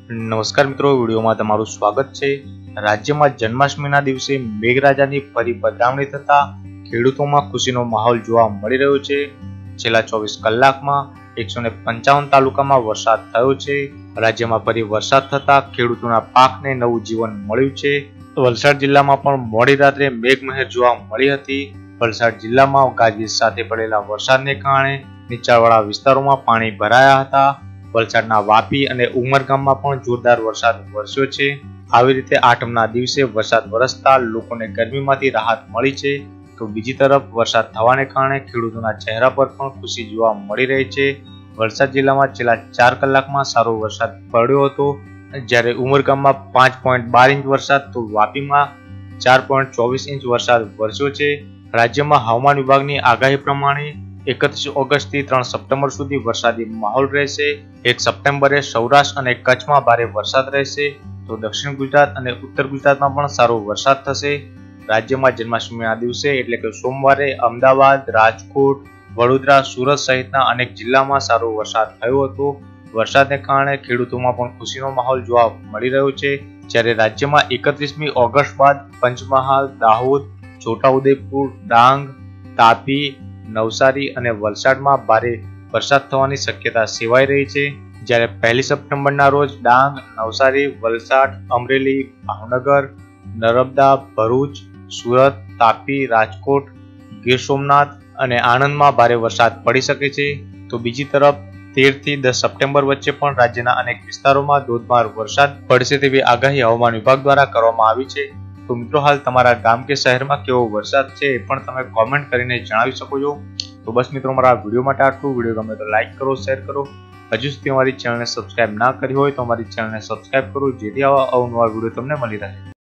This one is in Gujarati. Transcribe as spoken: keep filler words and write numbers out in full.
નમસ્કાર મિત્રો, વિડીયોમાં તમારું સ્વાગત છે। રાજ્યમાં જન્માષ્ટમીના દિવસે મેઘરાજાની ફરી પધરામણી થતા ખેડૂતોમાં ખુશીનો માહોલ જોવા મળી રહ્યો છે। છેલ્લા ચોવીસ કલાકમાં એકસો ને પંચાવન તાલુકામાં વરસાદ થયો છે। રાજ્યમાં ફરી વરસાદ થતા ખેડૂતોના પાકને નવું જીવન મળ્યું છે। વલસાડ જિલ્લામાં પણ મોડી રાત્રે મેઘમહેર જોવા મળી હતી। વલસાડ જિલ્લામાં ગાજવીજ સાથે પડેલા વરસાદને કારણે નીચાણવાળા વિસ્તારોમાં પાણી ભરાયા હતા। વલસાડના વાપી અને ઉમરગામમાં પણ જોરદાર વરસાદ વરસ્યો છે। આવી રીતે આઠમના દિવસે વરસાદ વરસતા લોકોને ગરમીમાંથી રાહત મળી છે, તો બીજી તરફ વરસાદ થવાને કારણે ખેડૂતોના ચહેરા પર પણ ખુશી જોવા મળી રહી છે। વલસાડ જિલ્લામાં છેલ્લા ચાર કલાકમાં સારો વરસાદ પડ્યો હતો, જ્યારે ઉમરગામમાં પાંચ પોઈન્ટ બાર ઇંચ વરસાદ તો વાપીમાં ચાર પોઈન્ટ ચોવીસ ઇંચ વરસાદ વરસ્યો છે। રાજ્યમાં હવામાન વિભાગની આગાહી પ્રમાણે એકત્રીસ ઓગસ્ટ થી ત્રણ સપ્ટેમ્બર સુધી વરસાદી માહોલ રહેશે। એક સપ્ટેમ્બરે સૌરાષ્ટ્ર અને કચ્છમાં ભારે વરસાદ રહેશે, તો દક્ષિણ ગુજરાત અને ઉત્તર ગુજરાતમાં પણ સારો વરસાદ થશે। રાજ્યમાં જન્માષ્ટમીના દિવસે એટલે કે સોમવારે અમદાવાદ, રાજકોટ, વડોદરા, સુરત સહિતના અનેક જિલ્લામાં સારો વરસાદ થયો હતો। વરસાદને કારણે ખેડૂતોમાં પણ ખુશીનો માહોલ જોવા મળી રહ્યો છે, જ્યારે રાજ્યમાં એકત્રીસમી ઓગસ્ટ બાદ પંચમહાલ, દાહોદ, છોટાઉદેપુર, ડાંગ, તાપી, નવસારી અને વલસાડમાં ભારે વરસાદ થવાની શક્યતા સેવાઈ રહી છે। જ્યારે પહેલી સપ્ટેમ્બરના રોજ ડાંગ, નવસારી, વલસાડ, અમરેલી, ભાવનગર, નર્મદા, ભરૂચ, સુરત, તાપી, રાજકોટ, ગીર સોમનાથ અને આણંદમાં ભારે વરસાદ પડી શકે છે। તો બીજી તરફ તેર થી દસ સપ્ટેમ્બર વચ્ચે પણ રાજ્યના અનેક વિસ્તારોમાં ધોધમાર વરસાદ પડશે તેવી આગાહી હવામાન વિભાગ દ્વારા કરવામાં આવી છે। તો મિત્રો, હાલ તમારા ગામ કે શહેરમાં કેવો વરસાદ છે એ પણ તમે કોમેન્ટ કરીને જણાવી શકો છો। તો બસ મિત્રો, મારા વિડીયો માટે આટલું। વિડીયો ગમે તો લાઈક કરો, શેર કરો। હજુ સુધી અમારી ચેનલને સબસ્ક્રાઇબ ના કરી હોય તો અમારી ચેનલને સબસ્ક્રાઇબ કરો, જેથી આવા અવનવા વિડીયો તમને મળી રહે।